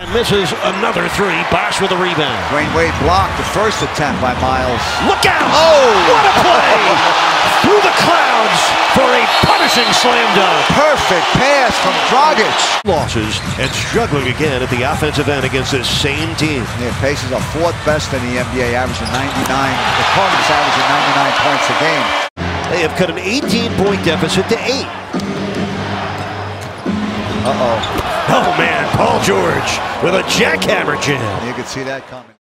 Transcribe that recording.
misses another three. Bosh with a rebound. Dwayne Wade blocked the first attempt by Miles. Look out! Oh! What a play! Through the clouds for a punishing slam dunk. Perfect pass from Dragic. Losses and struggling again at the offensive end against this same team. Yeah, Pacers are fourth best in the NBA, averaging 99. The Cardinals averaging 99 points a game. They have cut an 18-point deficit to 8. Uh-oh. Oh, man, Paul George with a jackhammer jam. You could see that coming.